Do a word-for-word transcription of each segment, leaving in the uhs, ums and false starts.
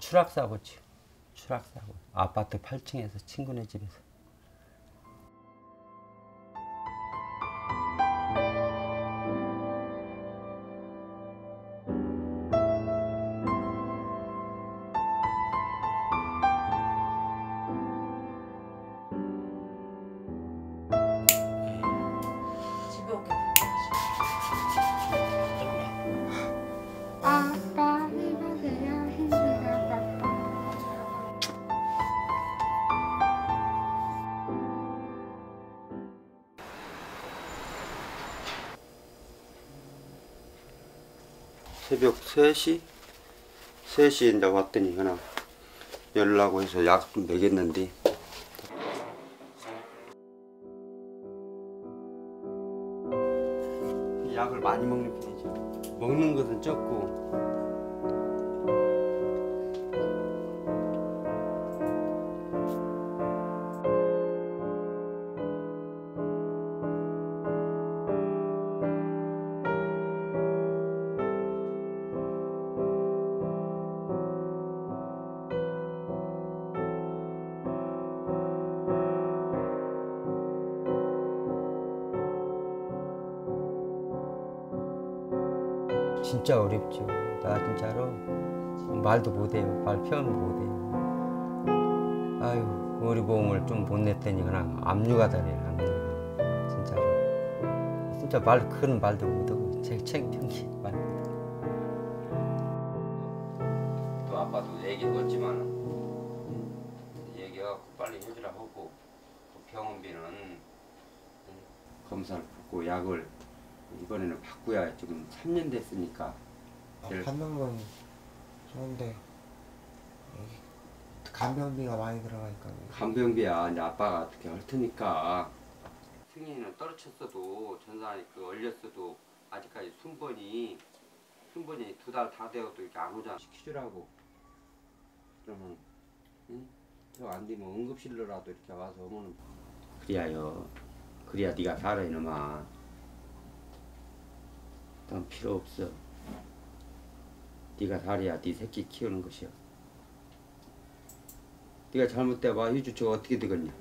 추락사고지. 추락사고. 아파트 팔 층에서 친구네 집에서. 새벽 세 시? 세 시에 이제 왔더니 그냥 열라고 해서 약 좀 먹였는데 약을 많이 먹는 편이죠. 먹는 것은 적고 진짜 어렵죠. 나 진짜로 말도 못해요. 말 표현 못해요. 아유, 우리 몸을 좀 못 냈더니 그냥 압류가 되네. 압류가. 진짜로. 진짜 말 큰 말도 못하고 책 창피한 말. 또 아빠도 얘기했지만 얘기하고 빨리 해주라 하고 또 병원비는 검사를 받고 약을 이번에는 바꾸야. 지금 삼 년 됐으니까. 아, 받는 건 좋은데 간병비가 많이 들어가니까. 간병비야 이제 아빠가 어떻게 할 테니까. 승인이는 떨어졌어도 전산이 그 얼렸어도 아직까지 순번이 순번이 두 달 다 되어도 이렇게 안 오잖아. 시키주라고. 그러면 응? 저 안 되면 응급실로라도 이렇게 와서 오면 그래야요. 그래야 네가 살아 이놈아. 난 필요 없어. 네가 살아야 네 새끼 키우는 것이야. 네가 잘못돼봐 휴주 저 어떻게 되겠냐.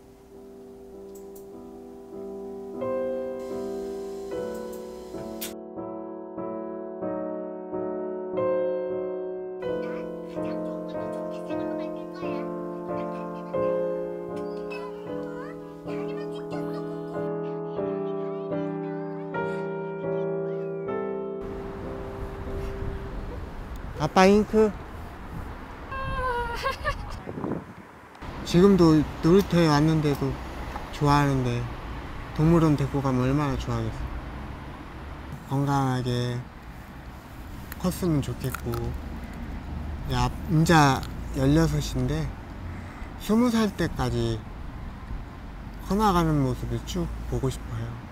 아빠 잉크. 지금도 놀이터에 왔는데도 좋아하는데 동물원 데리고 가면 얼마나 좋아하겠어. 건강하게 컸으면 좋겠고. 야, 이제 열여섯인데 스무 살 때까지 커나가는 모습을 쭉 보고 싶어요.